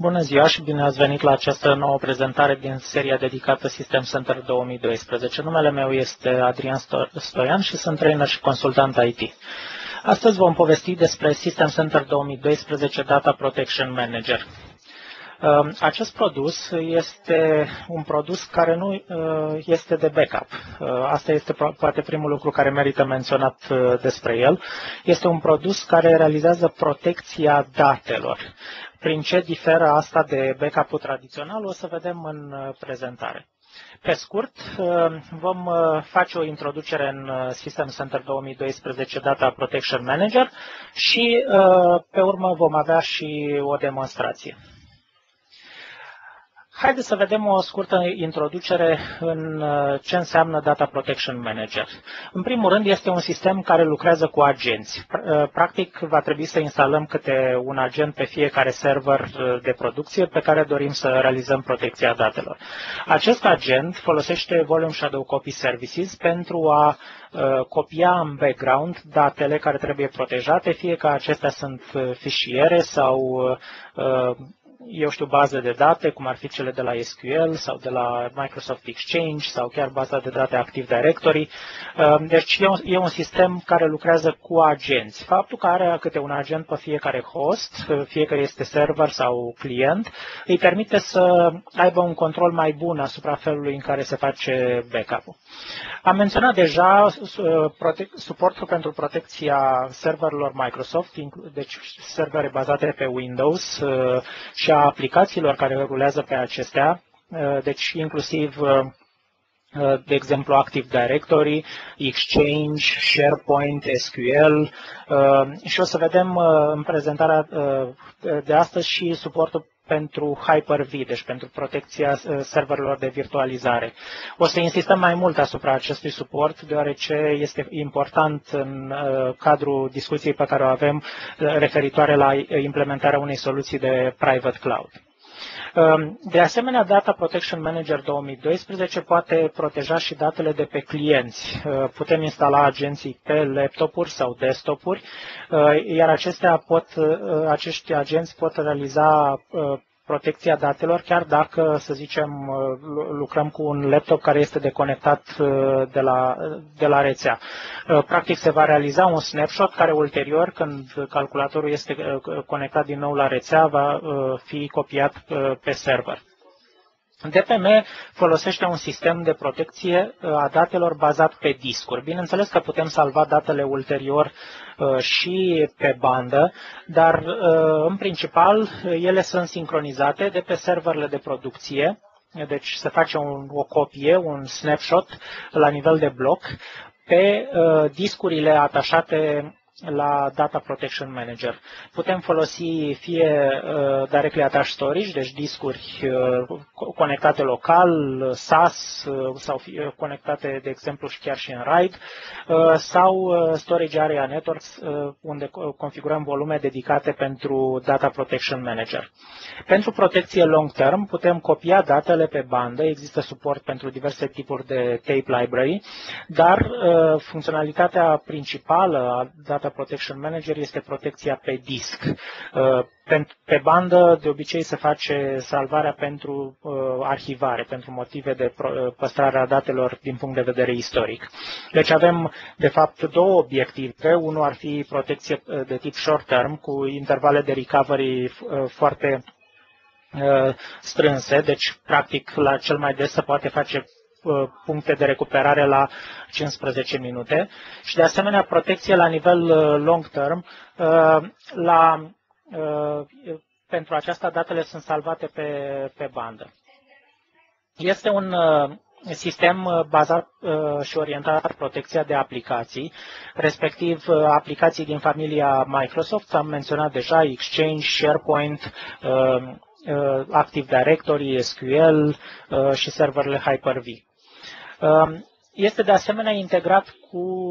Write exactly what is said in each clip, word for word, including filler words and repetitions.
Bună ziua și bine ați venit la această nouă prezentare din seria dedicată System Center două mii doisprezece. Numele meu este Adrian Stoian și sunt trainer și consultant I T. Astăzi vom povesti despre System Center două mii doisprezece Data Protection Manager. Acest produs este un produs care nu este de backup. Asta este poate primul lucru care merită menționat despre el. Este un produs care realizează protecția datelor. Prin ce diferă asta de backup-ul tradițional o să vedem în prezentare. Pe scurt, vom face o introducere în System Center două mii doisprezece Data Protection Manager și pe urmă vom avea și o demonstrație. Haideți să vedem o scurtă introducere în ce înseamnă Data Protection Manager. În primul rând, este un sistem care lucrează cu agenți. Practic, va trebui să instalăm câte un agent pe fiecare server de producție pe care dorim să realizăm protecția datelor. Acest agent folosește Volume Shadow Copy Services pentru a copia în background datele care trebuie protejate, fie că acestea sunt fișiere sau eu știu, baze de date, cum ar fi cele de la S Q L sau de la Microsoft Exchange sau chiar baza de date Active Directory. Deci e un sistem care lucrează cu agenți. Faptul că are câte un agent pe fiecare host, fie că este server sau client, îi permite să aibă un control mai bun asupra felului în care se face backup-ul. Am menționat deja suportul pentru protecția serverelor Microsoft, deci servere bazate pe Windows și a aplicațiilor care rulează pe acestea, deci inclusiv, de exemplu, Active Directory, Exchange, SharePoint, S Q L și o să vedem în prezentarea de astăzi și suportul pentru Hyper-V, deci pentru protecția serverelor de virtualizare. O să insistăm mai mult asupra acestui suport, deoarece este important în cadrul discuției pe care o avem referitoare la implementarea unei soluții de private cloud. De asemenea, Data Protection Manager două mii doisprezece poate proteja și datele de pe clienți. Putem instala agenții pe laptopuri sau desktopuri, iar acestea pot, acești agenți pot realiza protecția datelor, chiar dacă, să zicem, lucrăm cu un laptop care este deconectat de la, de la rețea. Practic se va realiza un snapshot care ulterior, când calculatorul este conectat din nou la rețea, va fi copiat pe server. D P M folosește un sistem de protecție a datelor bazat pe discuri. Bineînțeles că putem salva datele ulterior și pe bandă, dar în principal ele sunt sincronizate de pe serverele de producție, deci se face un, o copie, un snapshot la nivel de bloc pe discurile atașate la Data Protection Manager. Putem folosi fie uh, directly attached storage, deci discuri uh, conectate local, S A S uh, sau fie conectate, de exemplu, și chiar și în RAID, uh, sau uh, Storage Area Networks, uh, unde configurăm volume dedicate pentru Data Protection Manager. Pentru protecție long term putem copia datele pe bandă, există suport pentru diverse tipuri de tape library, dar uh, funcționalitatea principală a Data Protection Manager este protecția pe disc. Pe bandă, de obicei, se face salvarea pentru arhivare, pentru motive de păstrare a datelor din punct de vedere istoric. Deci avem, de fapt, două obiective. Unul ar fi protecție de tip short term, cu intervale de recovery foarte strânse, deci, practic, la cel mai des se poate face puncte de recuperare la cincisprezece minute și, de asemenea, protecție la nivel long term. La, pentru aceasta, datele sunt salvate pe, pe bandă. Este un sistem bazat și orientat la protecția de aplicații, respectiv aplicații din familia Microsoft, am menționat deja Exchange, SharePoint, Active Directory, S Q L și serverele Hyper-V. Este de asemenea integrat cu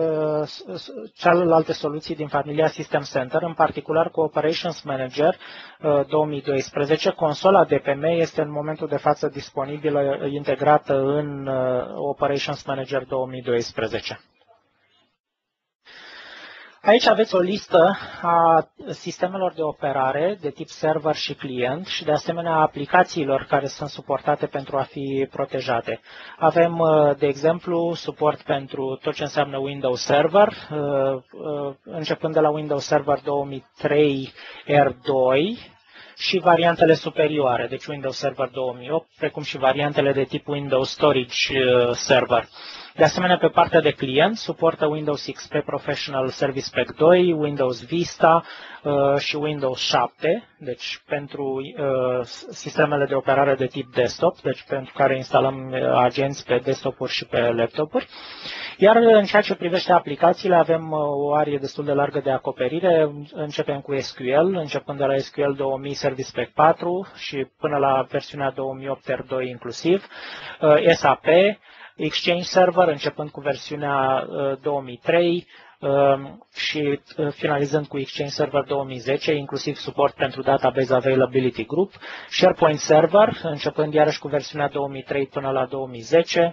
celelalte soluții din familia System Center, în particular cu Operations Manager două mii doisprezece. Consola D P M este în momentul de față disponibilă, integrată în Operations Manager două mii doisprezece. Aici aveți o listă a sistemelor de operare de tip server și client și de asemenea aplicațiilor care sunt suportate pentru a fi protejate. Avem, de exemplu, suport pentru tot ce înseamnă Windows Server, începând de la Windows Server două mii trei R doi și variantele superioare, deci Windows Server două mii opt, precum și variantele de tip Windows Storage Server. De asemenea, pe partea de client, suportă Windows X P Professional Service Pack doi, Windows Vista uh, și Windows șapte, deci pentru uh, sistemele de operare de tip desktop, deci pentru care instalăm agenți pe desktop-uri și pe laptopuri. Iar în ceea ce privește aplicațiile, avem o arie destul de largă de acoperire. Începem cu S Q L, începând de la S Q L două mii Service Pack patru și până la versiunea două mii opt R doi inclusiv, uh, S A P, Exchange Server, începând cu versiunea două mii trei și finalizând cu Exchange Server două mii zece, inclusiv suport pentru Database Availability Group, SharePoint Server, începând iarăși cu versiunea două mii trei până la două mii zece,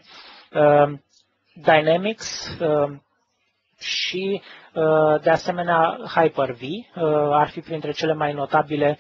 Dynamics și, de asemenea, Hyper-V ar fi printre cele mai notabile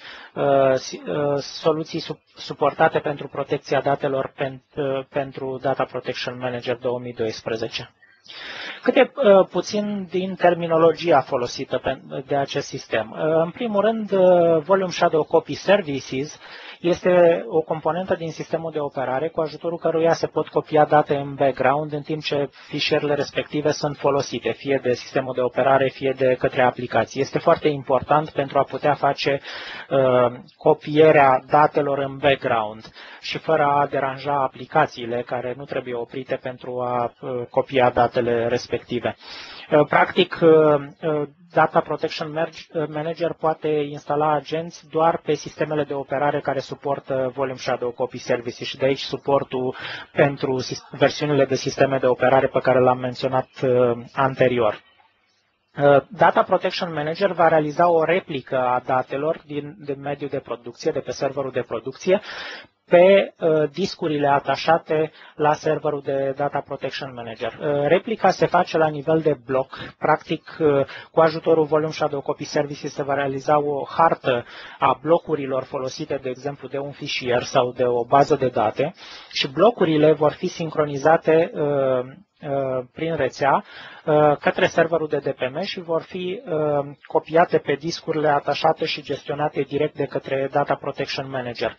soluții suportate pentru protecția datelor pentru Data Protection Manager două mii doisprezece. Câte puțin din terminologia folosită de acest sistem. În primul rând, Volume Shadow Copy Services este o componentă din sistemul de operare cu ajutorul căruia se pot copia date în background în timp ce fișierele respective sunt folosite, fie de sistemul de operare, fie de către aplicații. Este foarte important pentru a putea face uh, copierea datelor în background și fără a deranja aplicațiile care nu trebuie oprite pentru a uh, copia datele respective. Uh, practic, uh, Data Protection Manager poate instala agenți doar pe sistemele de operare care suportă Volume Shadow Copy Services și de aici suportul pentru versiunile de sisteme de operare pe care l-am menționat anterior. Data Protection Manager va realiza o replică a datelor din, din mediul de producție, de pe serverul de producție, pe uh, discurile atașate la serverul de Data Protection Manager. Uh, replica se face la nivel de bloc. Practic, uh, cu ajutorul Volume Shadow Copy Services se va realiza o hartă a blocurilor folosite, de exemplu, de un fișier sau de o bază de date și blocurile vor fi sincronizate uh, prin rețea către serverul de D P M și vor fi copiate pe discurile atașate și gestionate direct de către Data Protection Manager.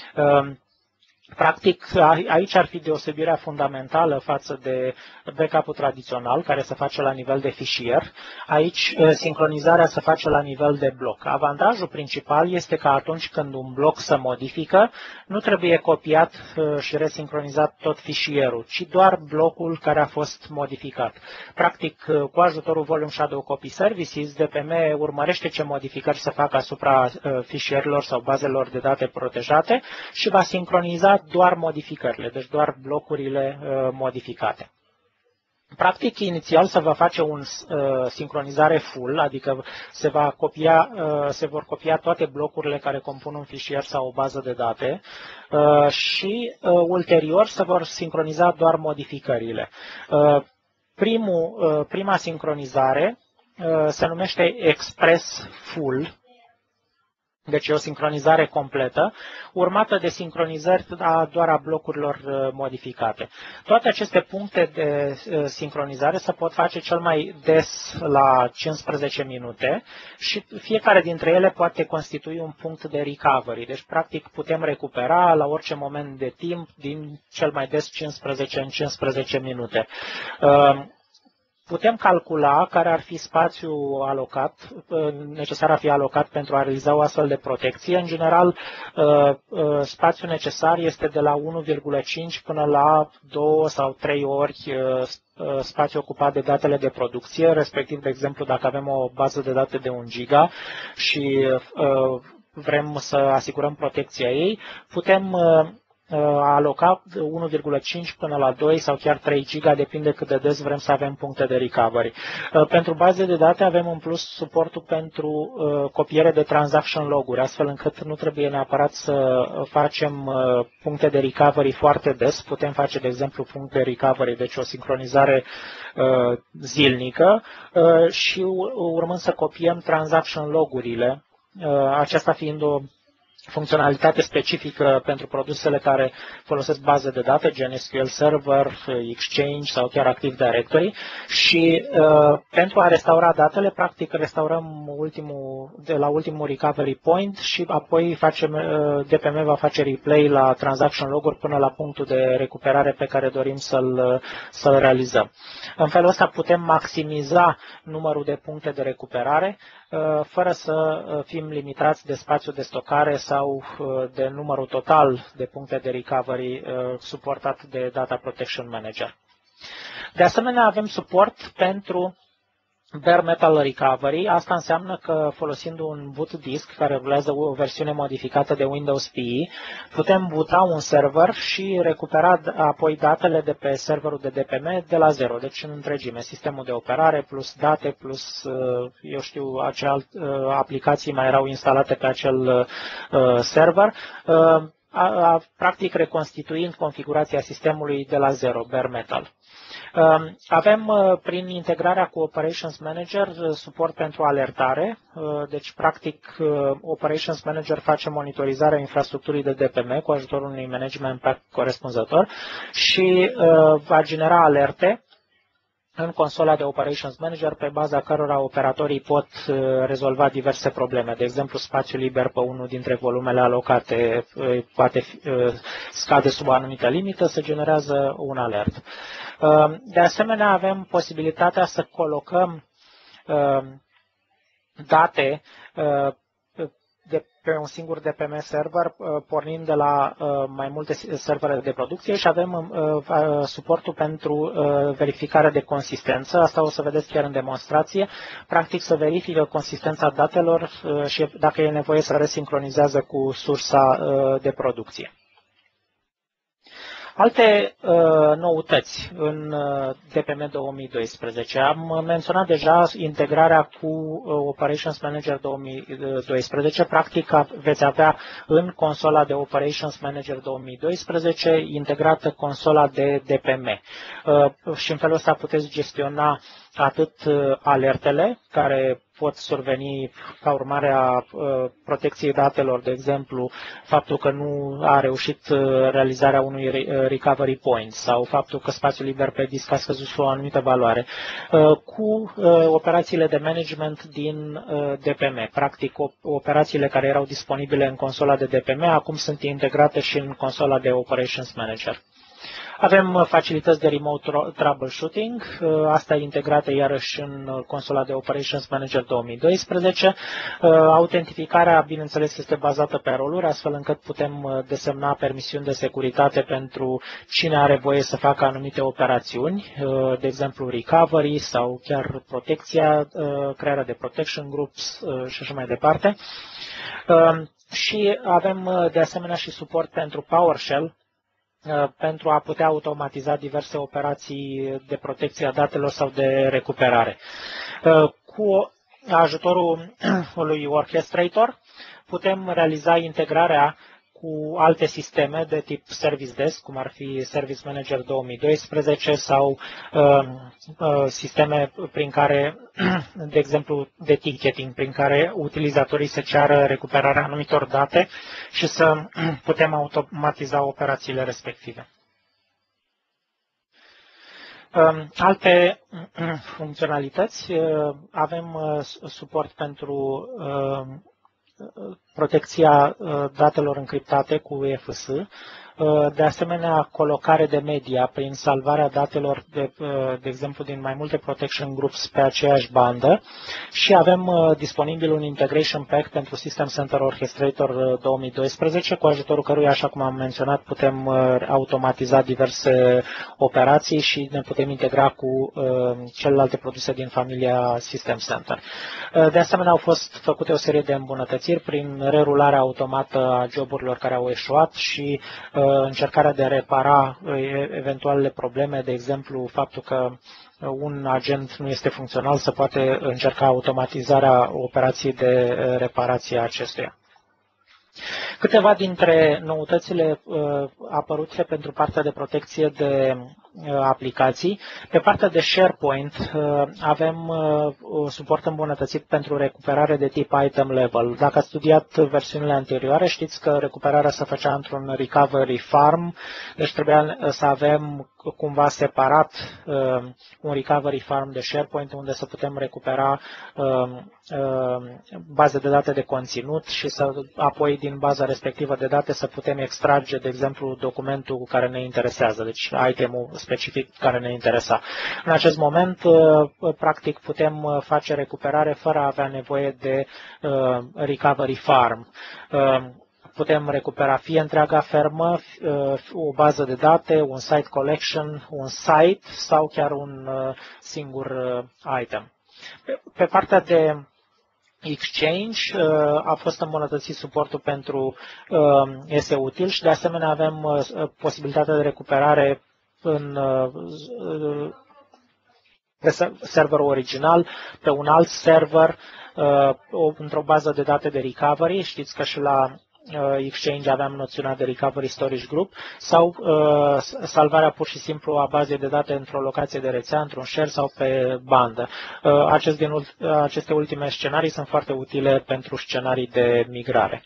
Practic, aici ar fi deosebirea fundamentală față de backup-ul tradițional, care se face la nivel de fișier. Aici, sincronizarea se face la nivel de bloc. Avantajul principal este că atunci când un bloc se modifică, nu trebuie copiat și resincronizat tot fișierul, ci doar blocul care a fost modificat. Practic, cu ajutorul Volume Shadow Copy Services, D P M urmărește ce modificări se fac asupra fișierilor sau bazelor de date protejate și va sincroniza doar modificările, deci doar blocurile uh, modificate. Practic, inițial se va face o uh, sincronizare full, adică se, va copia, uh, se vor copia toate blocurile care compun un fișier sau o bază de date uh, și uh, ulterior se vor sincroniza doar modificările. Uh, primul, uh, prima sincronizare uh, se numește Express Full. Deci e o sincronizare completă, urmată de sincronizări doar a blocurilor modificate. Toate aceste puncte de sincronizare se pot face cel mai des la cincisprezece minute și fiecare dintre ele poate constitui un punct de recovery. Deci, practic, putem recupera la orice moment de timp din cel mai des cincisprezece în cincisprezece minute. Putem calcula care ar fi spațiul alocat, necesar a fi alocat pentru a realiza o astfel de protecție. În general, spațiul necesar este de la unu virgulă cinci până la două sau trei ori spațiu ocupat de datele de producție, respectiv, de exemplu, dacă avem o bază de date de un giga și vrem să asigurăm protecția ei, putem aloca unu virgulă cinci până la doi sau chiar trei giga, depinde cât de des vrem să avem puncte de recovery. Pentru baze de date avem în plus suportul pentru copiere de transaction loguri, astfel încât nu trebuie neapărat să facem puncte de recovery foarte des. Putem face, de exemplu, punct de recovery, deci o sincronizare zilnică și urmând să copiem transaction logurile, aceasta fiind o funcționalitate specifică pentru produsele care folosesc baze de date, gen S Q L Server, Exchange sau chiar Active Directory și uh, pentru a restaura datele, practic restaurăm ultimul, de la ultimul recovery point și apoi facem, uh, D P M va face replay la transaction loguri până la punctul de recuperare pe care dorim să-l să-l realizăm. În felul ăsta putem maximiza numărul de puncte de recuperare fără să fim limitați de spațiu de stocare sau de numărul total de puncte de recovery suportat de Data Protection Manager. De asemenea, avem suport pentru Bare Metal Recovery. Asta înseamnă că folosind un boot disk care rulează o versiune modificată de Windows P E, putem boota un server și recupera apoi datele de pe serverul de D P M de la zero, deci în întregime, sistemul de operare plus date plus, eu știu, acele aplicații mai erau instalate pe acel server, practic reconstituind configurația sistemului de la zero, Bare Metal. Avem prin integrarea cu Operations Manager suport pentru alertare, deci practic Operations Manager face monitorizarea infrastructurii de D P M cu ajutorul unui management pack corespunzător și va genera alerte în consola de Operations Manager pe baza cărora operatorii pot rezolva diverse probleme. De exemplu, spațiu liber pe unul dintre volumele alocate poate scade sub o anumită limită, se generează un alert. De asemenea, avem posibilitatea să colocăm date de pe un singur D P M server, pornind de la mai multe servere de producție și avem suportul pentru verificare de consistență. Asta o să vedeți chiar în demonstrație. Practic să verifică consistența datelor și dacă e nevoie să resincronizează cu sursa de producție. Alte uh, noutăți în uh, D P M două mii doisprezece. Am menționat deja integrarea cu uh, Operations Manager două mii doisprezece. Practic veți avea în consola de Operations Manager două mii doisprezece integrată consola de D P M. Uh, și în felul ăsta puteți gestiona atât alertele care pot surveni ca urmare a protecției datelor, de exemplu, faptul că nu a reușit realizarea unui recovery point sau faptul că spațiul liber pe disc a scăzut sub o anumită valoare, cu operațiile de management din D P M. Practic, operațiile care erau disponibile în consola de D P M acum sunt integrate și în consola de Operations Manager. Avem facilități de remote troubleshooting, asta e integrată iarăși în consola de Operations Manager două mii doisprezece. Autentificarea, bineînțeles, este bazată pe roluri, astfel încât putem desemna permisiuni de securitate pentru cine are voie să facă anumite operațiuni, de exemplu recovery sau chiar protecția, crearea de protection groups și așa mai departe. Și avem de asemenea și suport pentru PowerShell, pentru a putea automatiza diverse operații de protecție a datelor sau de recuperare. Cu ajutorul lui Orchestrator putem realiza integrarea cu alte sisteme de tip Service Desk, cum ar fi Service Manager două mii doisprezece sau uh, uh, sisteme prin care, de exemplu, de ticketing, prin care utilizatorii se ceară recuperarea anumitor date și să putem automatiza operațiile respective. Alte funcționalități, avem suport pentru protecția datelor încriptate cu E F S, de asemenea colocare de media prin salvarea datelor, de, de exemplu, din mai multe protection groups pe aceeași bandă și avem disponibil un integration pack pentru System Center Orchestrator două mii doisprezece, cu ajutorul căruia, așa cum am menționat, putem automatiza diverse operații și ne putem integra cu celelalte produse din familia System Center. De asemenea, au fost făcute o serie de îmbunătățiri prin în rerularea automată a joburilor care au eșuat și încercarea de a repara eventualele probleme, de exemplu faptul că un agent nu este funcțional, se poate încerca automatizarea operației de reparație a acestuia. Câteva dintre noutățile uh, apărute pentru partea de protecție de uh, aplicații. Pe partea de SharePoint uh, avem uh, suport îmbunătățit pentru recuperare de tip item level. Dacă ați studiat versiunile anterioare, știți că recuperarea se făcea într-un recovery farm, deci trebuia să avem cumva separat uh, un recovery farm de SharePoint unde să putem recupera uh, uh, baze de date de conținut și să apoi din baza respectivă de date să putem extrage, de exemplu, documentul care ne interesează, deci itemul specific care ne interesa. În acest moment, uh, practic, putem face recuperare fără a avea nevoie de uh, recovery farm. Uh, Putem recupera fie întreaga fermă, o bază de date, un site collection, un site sau chiar un singur item. Pe partea de Exchange a fost îmbunătățit suportul pentru S E Util și de asemenea avem posibilitatea de recuperare în pe serverul original, pe un alt server, într-o bază de date de recovery. Știți că și la Exchange aveam noțiunea de Recovery Storage Group sau uh, salvarea pur și simplu a bazei de date într-o locație de rețea, într-un share sau pe bandă. Uh, acest din, aceste ultime scenarii sunt foarte utile pentru scenarii de migrare.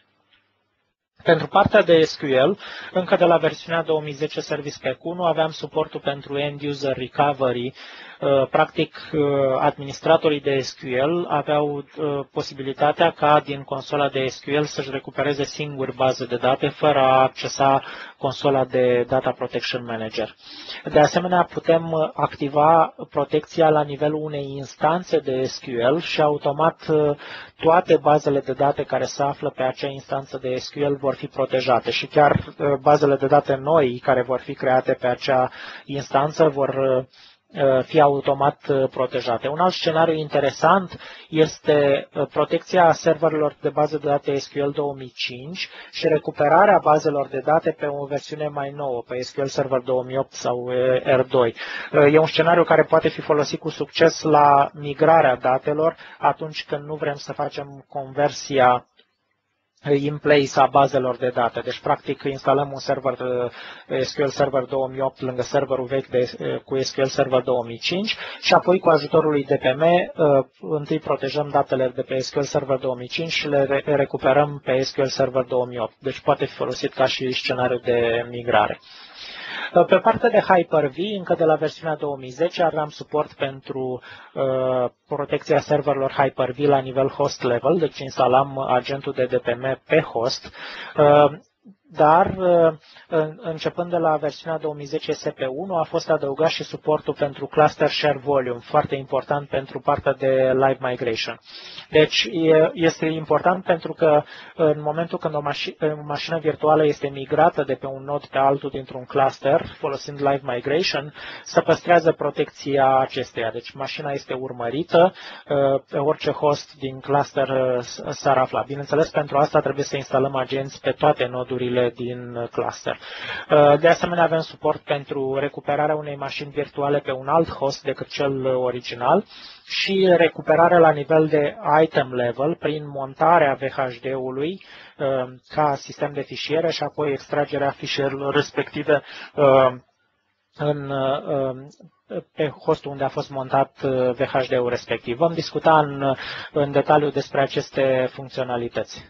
Pentru partea de S Q L, încă de la versiunea două mii zece Service Pack unu aveam suportul pentru End User Recovery. Practic, administratorii de S Q L aveau posibilitatea ca din consola de S Q L să-și recupereze singur baze de date fără a accesa consola de Data Protection Manager. De asemenea, putem activa protecția la nivelul unei instanțe de S Q L și automat toate bazele de date care se află pe acea instanță de S Q L vor fi protejate și chiar bazele de date noi care vor fi create pe acea instanță vor fi automat protejate. Un alt scenariu interesant este protecția serverelor de bază de date S Q L două mii cinci și recuperarea bazelor de date pe o versiune mai nouă, pe S Q L Server două mii opt sau R doi. E un scenariu care poate fi folosit cu succes la migrarea datelor atunci când nu vrem să facem conversia in place a bazelor de date. Deci, practic, instalăm un server S Q L Server două mii opt lângă serverul vechi de, cu S Q L Server două mii cinci și apoi cu ajutorul lui D P M întâi protejăm datele de pe S Q L Server două mii cinci și le recuperăm pe S Q L Server două mii opt. Deci poate fi folosit ca și scenariu de migrare. Pe partea de Hyper-V, încă de la versiunea două mii zece, aveam suport pentru uh, protecția serverelor Hyper-V la nivel host level, deci instalam agentul de D P M pe host. Uh, Dar, începând de la versiunea două mii zece S P unu, a fost adăugat și suportul pentru Cluster Share Volume, foarte important pentru partea de Live Migration. Deci, este important pentru că în momentul când o, maș- o mașină virtuală este migrată de pe un nod pe altul dintr-un cluster, folosind Live Migration, se păstrează protecția acesteia. Deci, mașina este urmărită, pe orice host din cluster s-ar afla. Bineînțeles, pentru asta trebuie să instalăm agenți pe toate nodurile din cluster. De asemenea, avem suport pentru recuperarea unei mașini virtuale pe un alt host decât cel original și recuperarea la nivel de item level prin montarea V H D-ului ca sistem de fișiere și apoi extragerea fișierelor respective în, pe hostul unde a fost montat V H D-ul respectiv. Vom discuta în, în detaliu despre aceste funcționalități.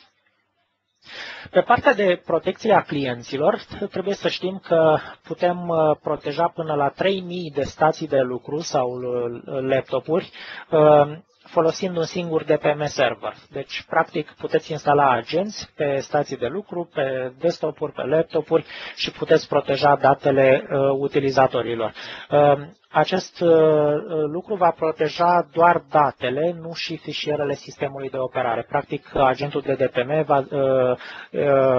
Pe partea de protecție a clienților, trebuie să știm că putem proteja până la trei mii de stații de lucru sau laptopuri folosind un singur D P M server. Deci, practic, puteți instala agenți pe stații de lucru, pe desktop-uri, pe laptopuri și puteți proteja datele uh, utilizatorilor. Uh, acest uh, lucru va proteja doar datele, nu și fișierele sistemului de operare. Practic, agentul de D P M va uh,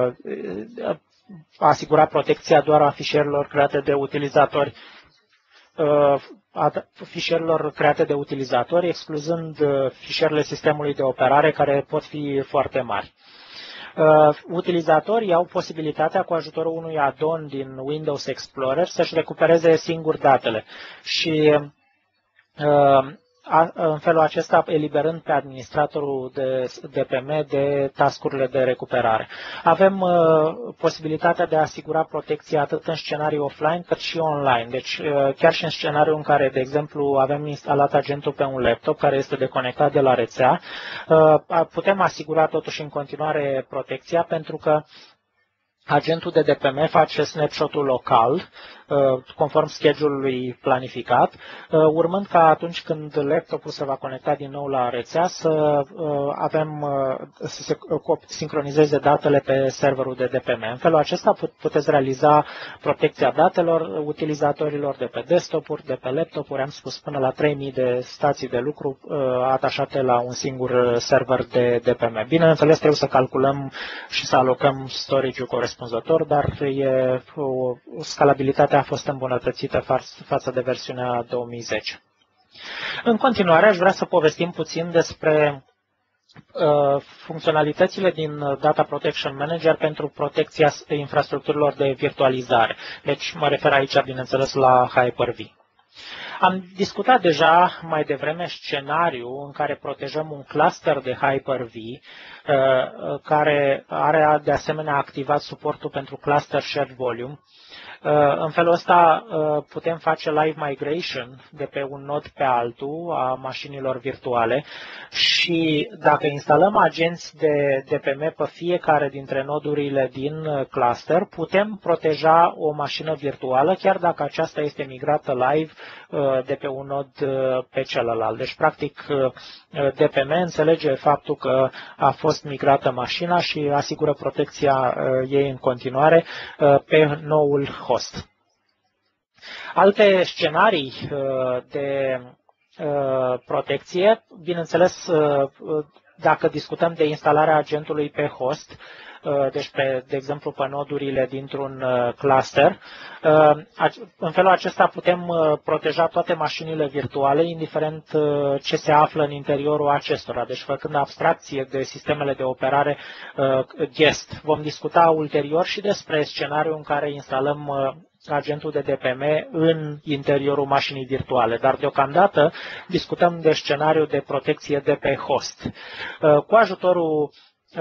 uh, asigura protecția doar a fișierelor create de utilizatori fișierelor create de utilizatori, excluzând fișierele sistemului de operare, care pot fi foarte mari. Utilizatorii au posibilitatea, cu ajutorul unui add-on din Windows Explorer, să-și recupereze singur datele și în felul acesta eliberând pe administratorul de D P M de task-urile de recuperare. Avem uh, posibilitatea de a asigura protecție atât în scenarii offline cât și online. Deci uh, chiar și în scenariul în care, de exemplu, avem instalat agentul pe un laptop care este deconectat de la rețea, uh, putem asigura totuși în continuare protecția, pentru că agentul de D P M face snapshot-ul local, conform schedule-ului planificat, urmând ca atunci când laptopul se va conecta din nou la rețea să avem, să se sincronizeze datele pe serverul de D P M. În felul acesta puteți realiza protecția datelor utilizatorilor de pe desktop-uri, de pe laptopuri, am spus până la trei mii de stații de lucru atașate la un singur server de D P M. Bineînțeles, trebuie să calculăm și să alocăm storage-ul corespunzător, dar e o scalabilitate a fost îmbunătățită față de versiunea două mii zece. În continuare, aș vrea să povestim puțin despre uh, funcționalitățile din Data Protection Manager pentru protecția infrastructurilor de virtualizare. Deci mă refer aici, bineînțeles, la Hyper-V. Am discutat deja mai devreme scenariul în care protejăm un cluster de Hyper-V, care are de asemenea activat suportul pentru Cluster Shared Volume. În felul ăsta putem face live migration de pe un nod pe altul a mașinilor virtuale și dacă instalăm agenți de D P M pe fiecare dintre nodurile din cluster, putem proteja o mașină virtuală chiar dacă aceasta este migrată live de pe un nod pe celălalt. Deci, practic, D P M înțelege faptul că a fost migrată mașina și asigură protecția ei în continuare pe noul host. Alte scenarii de protecție, bineînțeles, dacă discutăm de instalarea agentului pe host, deci, pe, de exemplu, pe nodurile dintr-un cluster. În felul acesta putem proteja toate mașinile virtuale, indiferent ce se află în interiorul acestora, deci făcând abstracție de sistemele de operare guest. Vom discuta ulterior și despre scenariul în care instalăm agentul de D P M în interiorul mașinii virtuale, dar deocamdată discutăm de scenariul de protecție de pe host. Cu ajutorul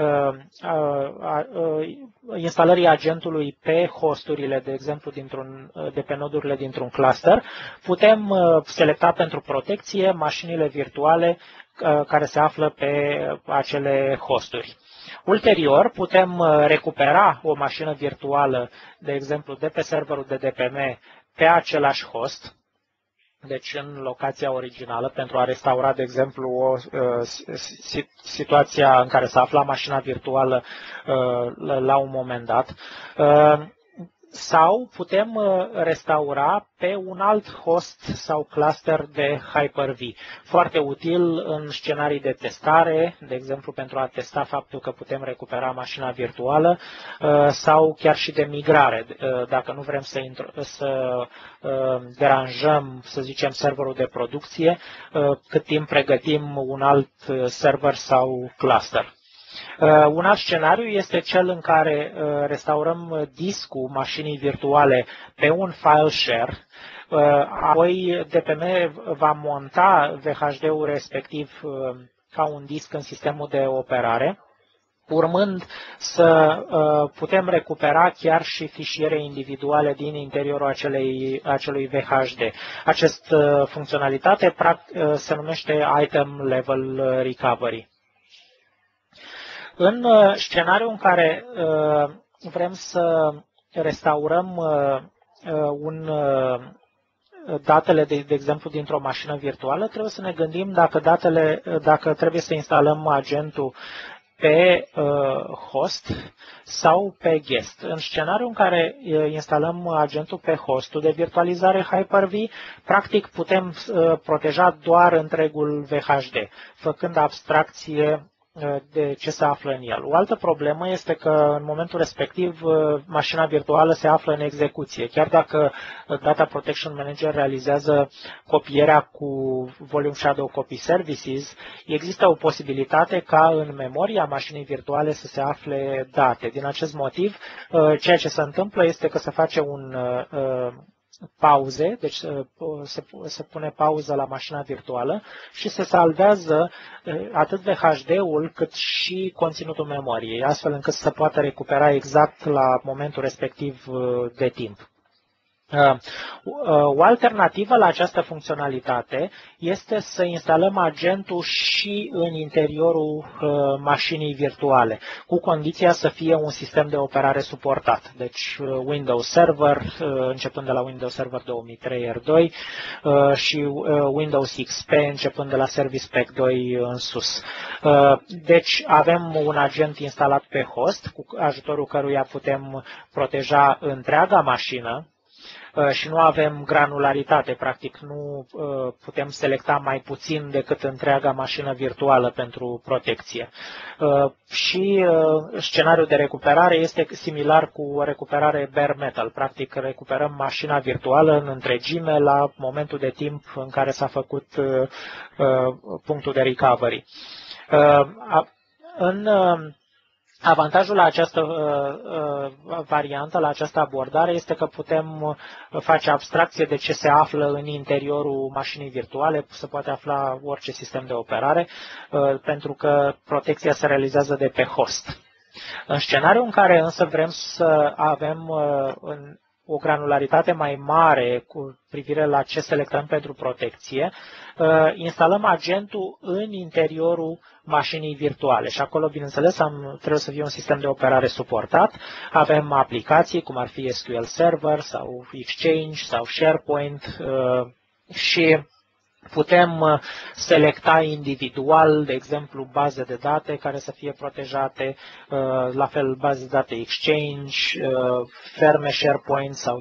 instalării agentului pe hosturile, de exemplu, dintr-un, de pe nodurile dintr-un cluster, putem selecta pentru protecție mașinile virtuale care se află pe acele hosturi. Ulterior, putem recupera o mașină virtuală, de exemplu, de pe serverul de D P M pe același host, deci în locația originală, pentru a restaura, de exemplu, o uh, situația în care se afla mașina virtuală uh, la un moment dat. Uh, sau putem restaura pe un alt host sau cluster de Hyper-V. Foarte util în scenarii de testare, de exemplu pentru a testa faptul că putem recupera mașina virtuală sau chiar și de migrare, dacă nu vrem să, să deranjăm, să zicem, serverul de producție, cât timp pregătim un alt server sau cluster. Un alt scenariu este cel în care restaurăm discul mașinii virtuale pe un file share, apoi D P M va monta V H D-ul respectiv ca un disc în sistemul de operare, urmând să putem recupera chiar și fișiere individuale din interiorul acelei, acelui V H D. Această funcționalitate se numește Item Level Recovery. În scenariul în care uh, vrem să restaurăm uh, un, uh, datele, de, de exemplu, dintr-o mașină virtuală, trebuie să ne gândim dacă, datele, dacă trebuie să instalăm agentul pe uh, host sau pe guest. În scenariul în care uh, instalăm agentul pe hostul de virtualizare Hyper-V, practic putem uh, proteja doar întregul V H D, făcând abstracție de ce se află în el. O altă problemă este că în momentul respectiv mașina virtuală se află în execuție. Chiar dacă Data Protection Manager realizează copierea cu Volume Shadow Copy Services, există o posibilitate ca în memoria mașinii virtuale să se afle date. Din acest motiv, ceea ce se întâmplă este că se face un pauze, deci se, se pune pauză la mașina virtuală și se salvează atât V H D-ul cât și conținutul memoriei, astfel încât să poată recupera exact la momentul respectiv de timp. O alternativă la această funcționalitate este să instalăm agentul și în interiorul mașinii virtuale, cu condiția să fie un sistem de operare suportat. Deci Windows Server, începând de la Windows Server două mii trei R doi și Windows X P, începând de la Service Pack doi în sus. Deci avem un agent instalat pe host, cu ajutorul căruia putem proteja întreaga mașină, și nu avem granularitate, practic nu putem selecta mai puțin decât întreaga mașină virtuală pentru protecție. Și scenariul de recuperare este similar cu o recuperare bare metal, practic recuperăm mașina virtuală în întregime la momentul de timp în care s-a făcut punctul de recovery. În Avantajul la această uh, variantă, la această abordare, este că putem face abstracție de ce se află în interiorul mașinii virtuale, se poate afla orice sistem de operare, uh, pentru că protecția se realizează de pe host. În scenariul în care însă vrem să avem uh, în o granularitate mai mare cu privire la ce selectăm pentru protecție, instalăm agentul în interiorul mașinii virtuale și acolo, bineînțeles, am, trebuie să fie un sistem de operare suportat. Avem aplicații cum ar fi S Q L Server sau Exchange sau SharePoint și putem selecta individual, de exemplu, baze de date care să fie protejate, la fel baze de date Exchange, ferme SharePoint sau,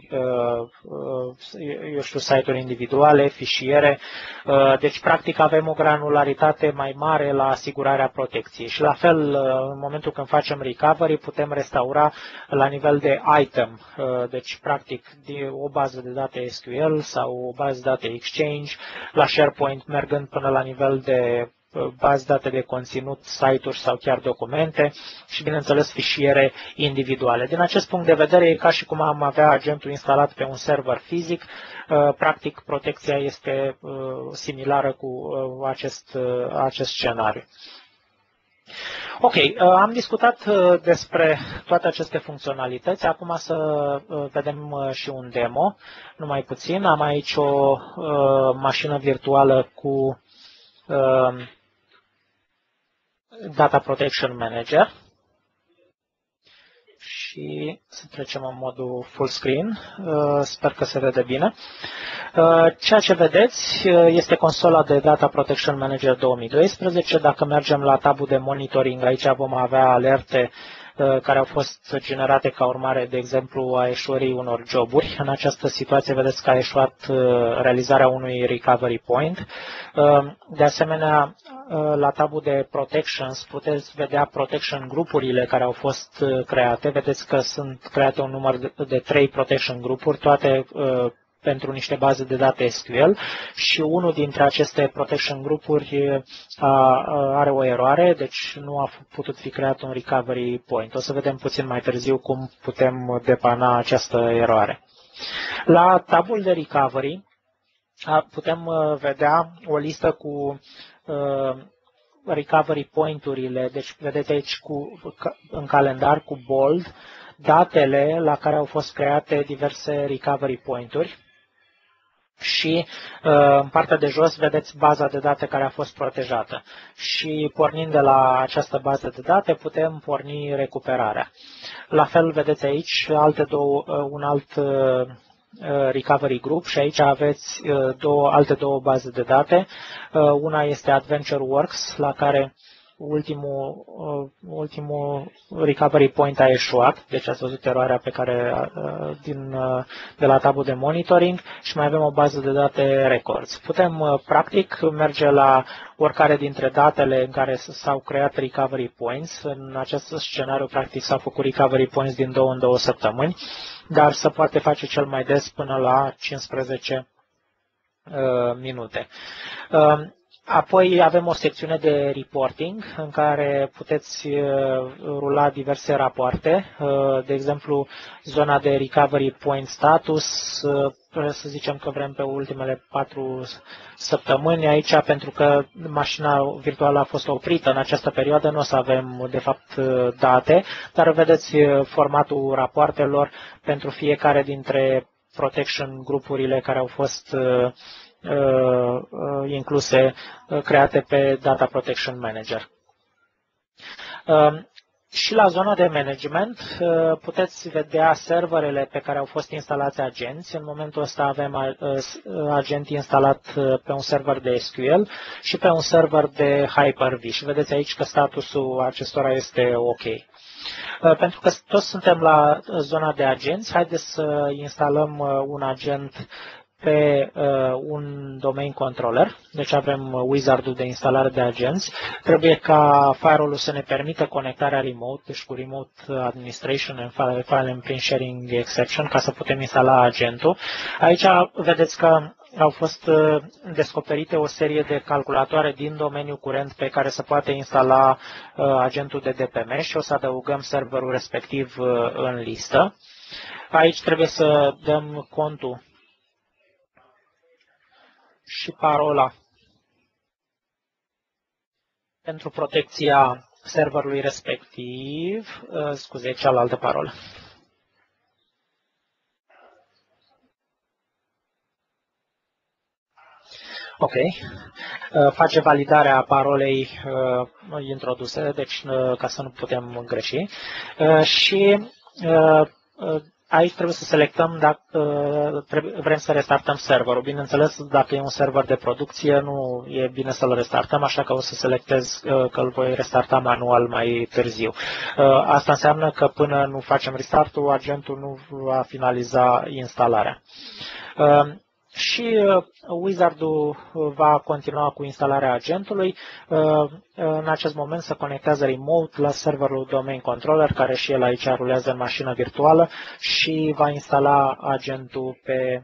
eu știu, site-uri individuale, fișiere. Deci, practic, avem o granularitate mai mare la asigurarea protecției. Și la fel, în momentul când facem recovery, putem restaura la nivel de item. Deci, practic, o bază de date S Q L sau o bază de date Exchange, la SharePoint mergând până la nivel de baze date de conținut, site-uri sau chiar documente și, bineînțeles, fișiere individuale. Din acest punct de vedere, e ca și cum am avea agentul instalat pe un server fizic. Practic, protecția este similară cu acest, acest scenariu. Ok, am discutat despre toate aceste funcționalități. Acum să vedem și un demo, numai puțin. Am aici o mașină virtuală cu Data Protection Manager și să trecem în modul full screen. Sper că se vede bine. Ceea ce vedeți este consola de Data Protection Manager două mii doisprezece. Dacă mergem la tabul de monitoring, aici vom avea alerte care au fost generate ca urmare, de exemplu, a eșuării unor joburi. În această situație vedeți că a eșuat realizarea unui recovery point. De asemenea, la tabul de protections puteți vedea protection grupurile care au fost create. Vedeți că sunt create un număr de trei protection grupuri, toate pentru niște baze de date S Q L și unul dintre aceste protection grupuri are o eroare, deci nu a putut fi creat un recovery point. O să vedem puțin mai târziu cum putem depana această eroare. La tabul de recovery putem vedea o listă cu recovery point-urile, deci vedeți aici cu, în calendar cu bold datele la care au fost create diverse recovery point-uri. Și în partea de jos vedeți baza de date care a fost protejată. Și pornind de la această bază de date putem porni recuperarea. La fel vedeți aici alte două, un alt recovery group și aici aveți două, alte două baze de date. Una este AdventureWorks, la care ultimul, ultimul recovery point a eșuat, deci ați văzut eroarea pe care, din, de la tabul de monitoring și mai avem o bază de date records. Putem, practic, merge la oricare dintre datele în care s-au creat recovery points. În acest scenariu, practic, s-au făcut recovery points din două în două săptămâni, dar se poate face cel mai des până la cincisprezece minute. Apoi avem o secțiune de reporting în care puteți rula diverse rapoarte, de exemplu zona de recovery point status, să zicem că vrem pe ultimele patru săptămâni aici, pentru că mașina virtuală a fost oprită în această perioadă, nu o să avem de fapt date, dar vedeți formatul rapoartelor pentru fiecare dintre protection grupurile care au fost incluse, create pe Data Protection Manager. Și la zona de management puteți vedea serverele pe care au fost instalați agenți. În momentul ăsta avem agent instalat pe un server de S Q L și pe un server de Hyper-V. Și vedeți aici că statusul acestora este OK. Pentru că toți suntem la zona de agenți, haideți să instalăm un agent pe uh, un domain controller, deci avem wizard-ul de instalare de agenți. Trebuie ca firewall-ul să ne permită conectarea remote, deci cu remote administration and file, file and print sharing exception, ca să putem instala agentul. Aici vedeți că au fost descoperite o serie de calculatoare din domeniul curent pe care se poate instala uh, agentul de D P M și o să adăugăm serverul respectiv uh, în listă. Aici trebuie să dăm contul și parola pentru protecția serverului respectiv, scuze, cealaltă parolă. Ok. Face validarea parolei introduse, deci ca să nu putem greși. Și aici trebuie să selectăm dacă vrem să restartăm serverul. Bineînțeles, dacă e un server de producție, nu e bine să-l restartăm, așa că o să selectez că îl voi restarta manual mai târziu. Asta înseamnă că până nu facem restartul, agentul nu va finaliza instalarea. Și wizard-ul va continua cu instalarea agentului. În acest moment se conectează remote la serverul domain controller, care și el aici rulează în mașină virtuală și va instala agentul pe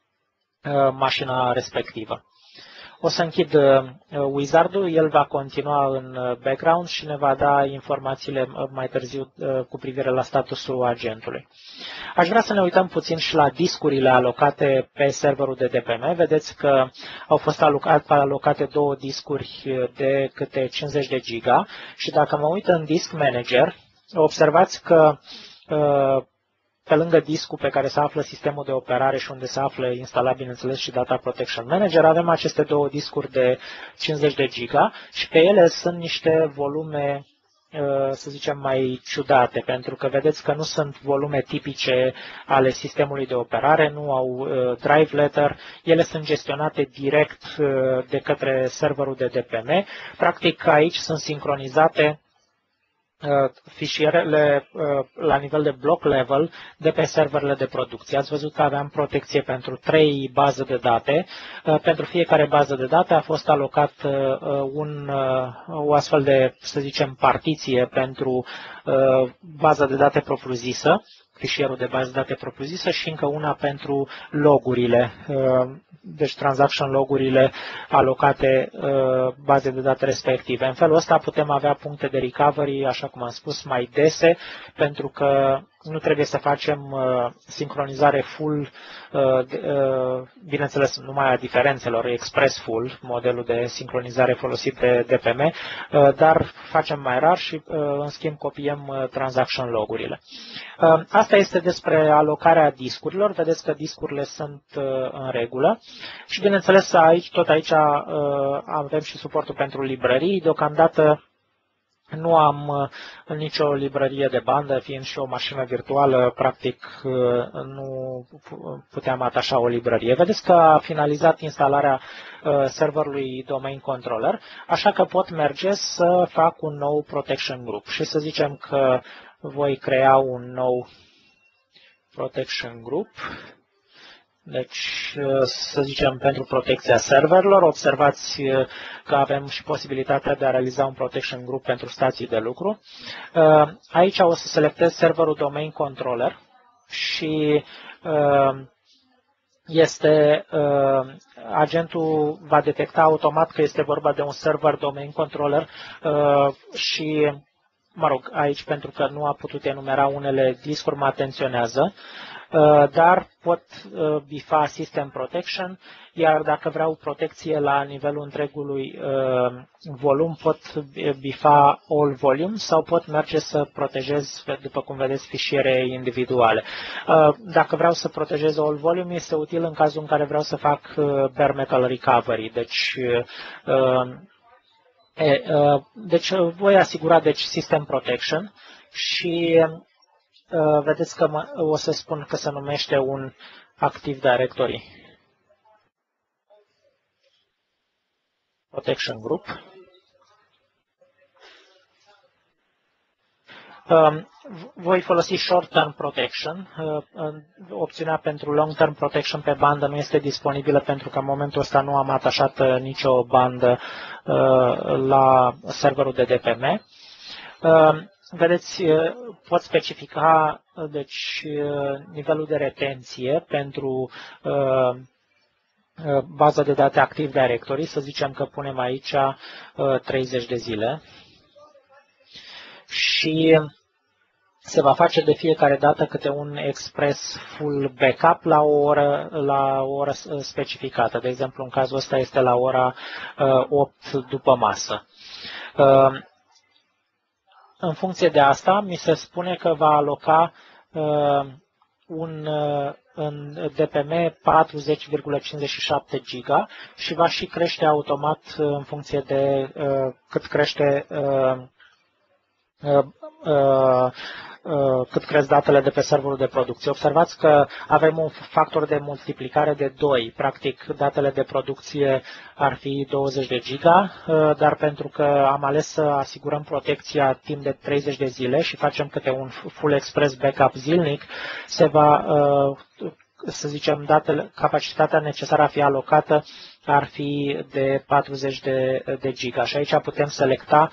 mașina respectivă. O să închid wizard-ul, el va continua în background și ne va da informațiile mai târziu cu privire la statusul agentului. Aș vrea să ne uităm puțin și la discurile alocate pe serverul de D P M. Vedeți că au fost alocate două discuri de câte cincizeci de giga și dacă mă uit în Disk Manager, observați că pe lângă discul pe care se află sistemul de operare și unde se află instalat, bineînțeles, și Data Protection Manager, avem aceste două discuri de cincizeci de giga și pe ele sunt niște volume, să zicem, mai ciudate, pentru că vedeți că nu sunt volume tipice ale sistemului de operare, nu au drive letter, ele sunt gestionate direct de către serverul de D P M. Practic, aici sunt sincronizate fișierele la nivel de block level de pe serverele de producție. Ați văzut că aveam protecție pentru trei baze de date. Pentru fiecare bază de date a fost alocat un, o astfel de, să zicem, partiție pentru baza de date propriu-zisă, fișierul de bază de date propriu-zisă și încă una pentru logurile, deci transaction logurile alocate baze de date respective. În felul ăsta putem avea puncte de recovery, așa cum am spus, mai dese, pentru că nu trebuie să facem sincronizare full, bineînțeles numai a diferențelor, express full, modelul de sincronizare folosit de D P M, dar facem mai rar și în schimb copiem transaction logurile. Asta este despre alocarea discurilor. Vedeți că discurile sunt în regulă și bineînțeles aici, tot aici avem și suportul pentru librării. Deocamdată Nu am uh, nicio librărie de bandă, fiind și o mașină virtuală, practic uh, nu puteam atașa o librărie. Vedeți că a finalizat instalarea uh, serverului Domain Controller, așa că pot merge să fac un nou Protection Group și să zicem că voi crea un nou Protection Group. Deci, să zicem, pentru protecția serverelor, observați că avem și posibilitatea de a realiza un protection group pentru stații de lucru. Aici o să selectez serverul Domain Controller și este, agentul va detecta automat că este vorba de un server Domain Controller și, mă rog, aici pentru că nu a putut enumera unele discuri, mă atenționează. Dar pot bifa System Protection, iar dacă vreau protecție la nivelul întregului volum, pot bifa All Volume sau pot merge să protejez, după cum vedeți, fișiere individuale. Dacă vreau să protejez All Volume, este util în cazul în care vreau să fac Bare Metal Recovery. Deci, deci voi asigura deci, System Protection și vedeți că mă, o să spun că se numește un Active Directory Protection Group. Voi folosi Short Term Protection. Opțiunea pentru Long Term Protection pe bandă nu este disponibilă pentru că în momentul ăsta nu am atașat nicio bandă la serverul de D P M. Vedeți, pot specifica deci, nivelul de retenție pentru uh, baza de date Active Directory. Să zicem că punem aici uh, treizeci de zile. Și se va face de fiecare dată câte un express full backup la o oră, la o oră specificată. De exemplu, în cazul ăsta este la ora uh, opt după masă. Uh, În funcție de asta, mi se spune că va aloca uh, un uh, în D P M patruzeci virgulă cincizeci și șapte giga și va și crește automat în funcție de uh, cât crește uh, uh, uh, cât cresc datele de pe serverul de producție. Observați că avem un factor de multiplicare de doi. Practic, datele de producție ar fi douăzeci de giga, dar pentru că am ales să asigurăm protecția timp de treizeci de zile și facem câte un full express backup zilnic, se va, să zicem, datele, capacitatea necesară a fi alocată ar fi de patruzeci de, de giga. Și aici putem selecta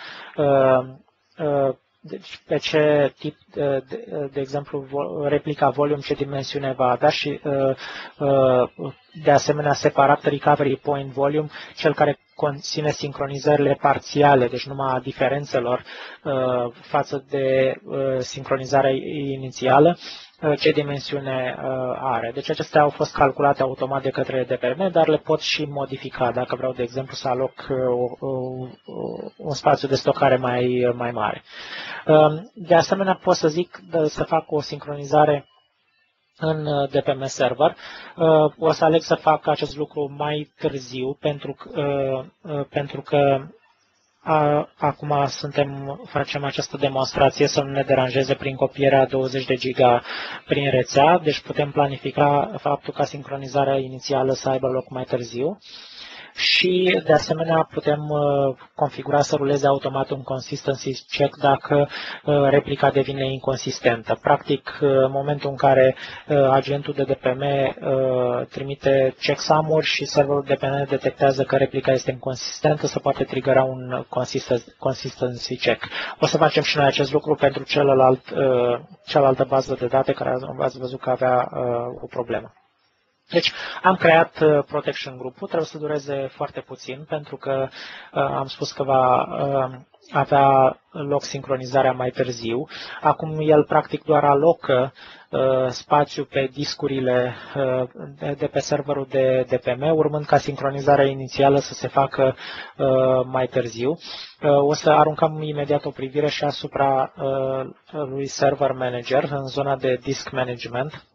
Deci, pe ce tip, de, de exemplu, replica volume, ce dimensiune va avea și, de asemenea, separat recovery point volume, cel care conține sincronizările parțiale, deci numai a diferențelor față de sincronizarea inițială, ce dimensiune are. Deci acestea au fost calculate automat de către D P M, dar le pot și modifica dacă vreau, de exemplu, să aloc un spațiu de stocare mai, mai mare. De asemenea, pot să zic să fac o sincronizare în D P M Server. O să aleg să fac acest lucru mai târziu pentru, pentru că A, acum suntem, facem această demonstrație să nu ne deranjeze prin copierea douăzeci de giga prin rețea, deci putem planifica faptul ca sincronizarea inițială să aibă loc mai târziu. Și, de asemenea, putem configura să ruleze automat un consistency check dacă replica devine inconsistentă. Practic, în momentul în care agentul de D P M trimite checksum-uri și serverul D P M detectează că replica este inconsistentă, se poate triggera un consistency check. O să facem și noi acest lucru pentru celălalt, cealaltă bază de date care ați văzut că avea o problemă. Deci am creat uh, Protection Group-ul, trebuie să dureze foarte puțin pentru că uh, am spus că va uh, avea loc sincronizarea mai târziu. Acum el practic doar alocă uh, spațiu pe discurile uh, de, de pe serverul de D P M, urmând ca sincronizarea inițială să se facă uh, mai târziu. Uh, o să aruncăm imediat o privire și asupra uh, lui Server Manager în zona de Disk Management.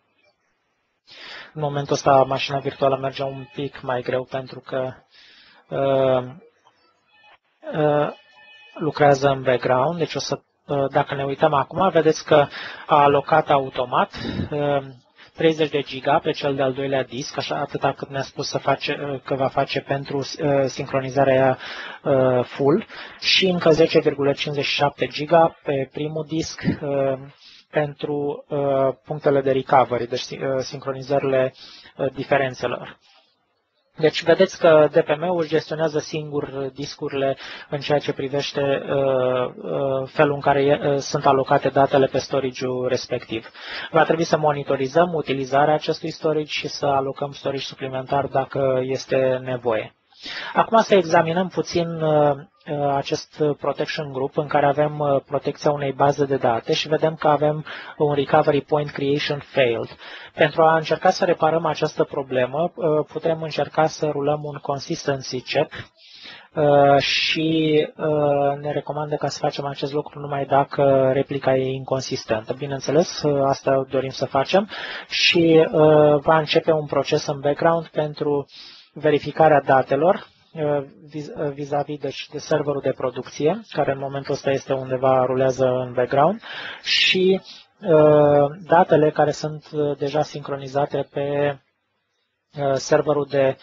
În momentul ăsta mașina virtuală merge un pic mai greu pentru că uh, uh, lucrează în background, deci o să, dacă ne uităm acum, vedeți că a alocat automat treizeci de giga pe cel de-al doilea disc, așa atâta cât ne-a spus să face, că va face pentru uh, sincronizarea uh, full, și încă zece virgulă cincizeci și șapte giga pe primul disc uh, pentru uh, punctele de recovery, deci uh, sincronizările uh, diferențelor. Deci vedeți că D P M-ul își gestionează singur discurile în ceea ce privește uh, uh, felul în care uh, sunt alocate datele pe storage-ul respectiv. Va trebui să monitorizăm utilizarea acestui storage și să alocăm storage suplimentar dacă este nevoie. Acum să examinăm puțin uh, acest protection group în care avem uh, protecția unei baze de date și vedem că avem un recovery point creation failed. Pentru a încerca să reparăm această problemă, uh, putem încerca să rulăm un consistency check uh, și uh, ne recomandă ca să facem acest lucru numai dacă replica e inconsistentă. Bineînțeles, uh, asta dorim să facem și uh, va începe un proces în background pentru verificarea datelor vis-a-vis -vis de serverul de producție, care în momentul ăsta este undeva, rulează în background, și datele care sunt deja sincronizate pe serverul de,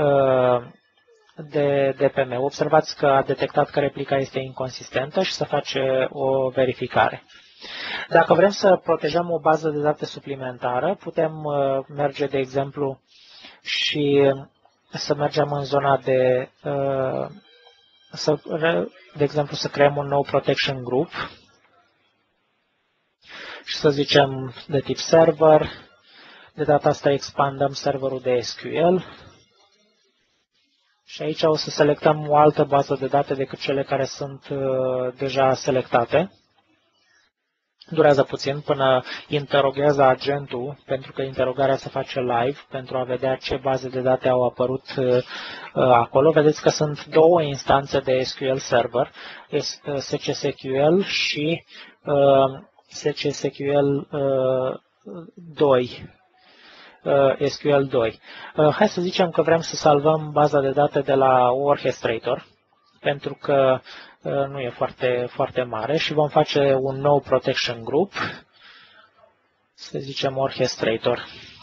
de D P M. Observați că a detectat că replica este inconsistentă și să face o verificare. Dacă vrem să protejăm o bază de date suplimentară, putem merge, de exemplu, și să mergem în zona de, să, de exemplu, să creăm un nou protection group și să zicem de tip server. De data asta expandăm serverul de S Q L și aici o să selectăm o altă bază de date decât cele care sunt deja selectate. Durează puțin până interoghează agentul, pentru că interogarea se face live, pentru a vedea ce baze de date au apărut uh, acolo. Vedeți că sunt două instanțe de S Q L Server, S C S Q L și uh, S C S Q L doi. Uh, S Q L doi. Uh, hai să zicem că vrem să salvăm baza de date de la Orchestrator, pentru că nu e foarte, foarte mare și vom face un nou protection group, să zicem Orchestrator.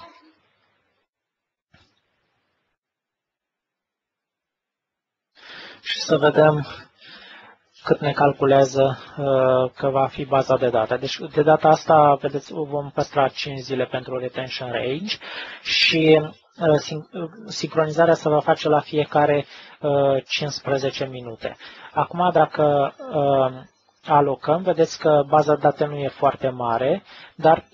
Și să vedem cât ne calculează că va fi baza de date. Deci de data asta, vedeți, vom păstra cinci zile pentru retention range și sincronizarea se va face la fiecare cincisprezece minute. Acum, dacă alocăm, vedeți că baza de date nu e foarte mare, dar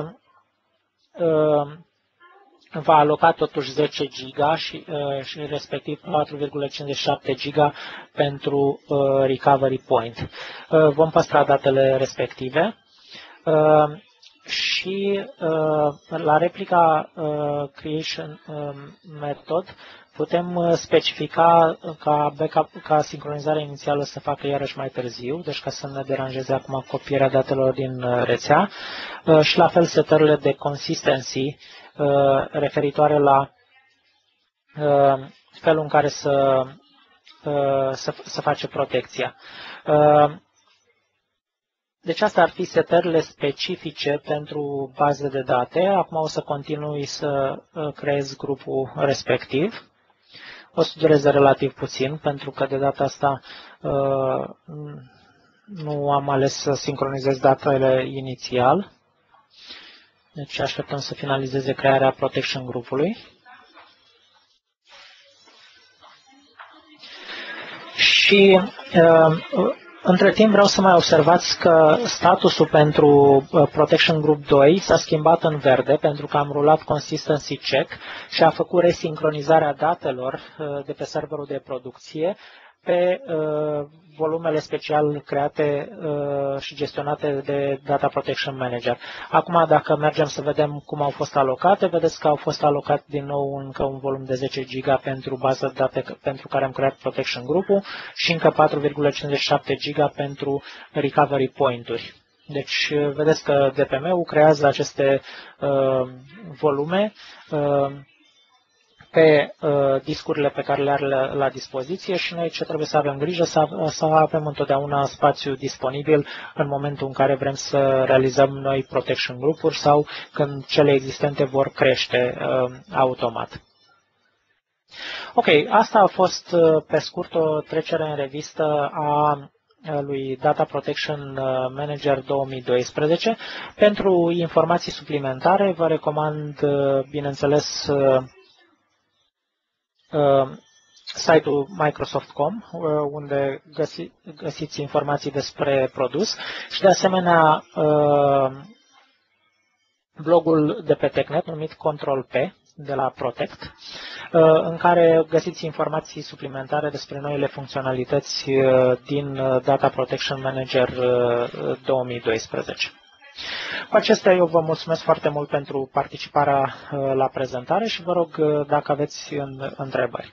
va aloca totuși zece giga și, și respectiv patru virgulă cincizeci și șapte giga pentru recovery point. Vom păstra datele respective. Și uh, la replica uh, creation uh, method putem specifica ca, backup, ca sincronizarea inițială să facă iarăși mai târziu, deci ca să ne deranjeze acum copierea datelor din rețea, uh, și la fel setările de consistency uh, referitoare la uh, felul în care să, uh, să, să face protecția. Uh, Deci astea ar fi setările specifice pentru baze de date. Acum o să continui să creez grupul respectiv. O să dureze relativ puțin, pentru că de data asta nu am ales să sincronizez datele inițial. Deci așteptăm să finalizeze crearea protection grupului. Și între timp vreau să mai observați că statusul pentru Protection Group doi s-a schimbat în verde pentru că am rulat Consistency Check și a făcut resincronizarea datelor de pe serverul de producție pe volumele special create și gestionate de Data Protection Manager. Acum, dacă mergem să vedem cum au fost alocate, vedeți că au fost alocat din nou încă un volum de zece giga pentru bază de date pentru care am creat Protection Group-ul și încă patru virgulă cincizeci și șapte giga pentru recovery point-uri. Deci, vedeți că D P M-ul creează aceste uh, volume uh, pe uh, discurile pe care le are la, la dispoziție și noi ce trebuie să avem grijă să, să avem întotdeauna spațiu disponibil în momentul în care vrem să realizăm noi protection grupuri sau când cele existente vor crește uh, automat. Ok, asta a fost pe scurt o trecere în revistă a lui Data Protection Manager două mii doisprezece. Pentru informații suplimentare vă recomand, bineînțeles, site-ul Microsoft punct com, unde găsi, găsiți informații despre produs și, de asemenea, blogul de pe TechNet numit Control P de la Protect, în care găsiți informații suplimentare despre noile funcționalități din Data Protection Manager două mii doisprezece. Cu acestea eu vă mulțumesc foarte mult pentru participarea la prezentare și vă rog dacă aveți întrebări.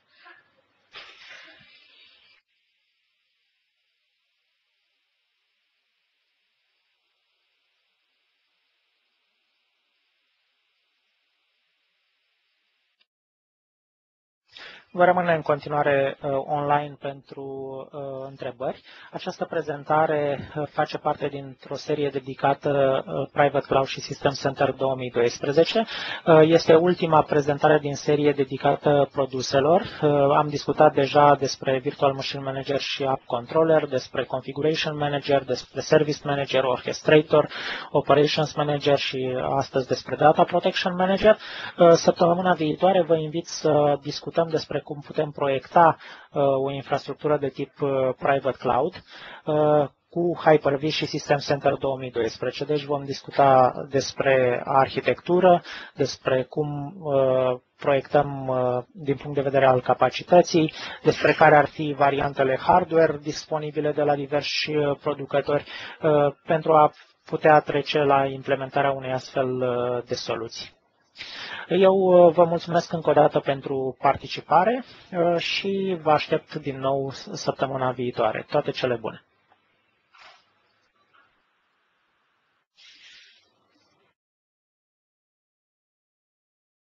Vă rămâne în continuare uh, online pentru uh, întrebări. Această prezentare uh, face parte dintr-o serie dedicată uh, Private Cloud și System Center două mii doisprezece. Uh, este ultima prezentare din serie dedicată produselor. Uh, am discutat deja despre Virtual Machine Manager și App Controller, despre Configuration Manager, despre Service Manager, Orchestrator, Operations Manager și astăzi despre Data Protection Manager. Uh, săptămâna viitoare vă invit să discutăm despre cum putem proiecta uh, o infrastructură de tip uh, Private Cloud uh, cu Hyper-V și System Center două mii doisprezece. Deci vom discuta despre arhitectură, despre cum uh, proiectăm uh, din punct de vedere al capacității, despre care ar fi variantele hardware disponibile de la diversi uh, producători uh, pentru a putea trece la implementarea unei astfel uh, de soluții. Eu vă mulțumesc încă o dată pentru participare și vă aștept din nou săptămâna viitoare. Toate cele bune!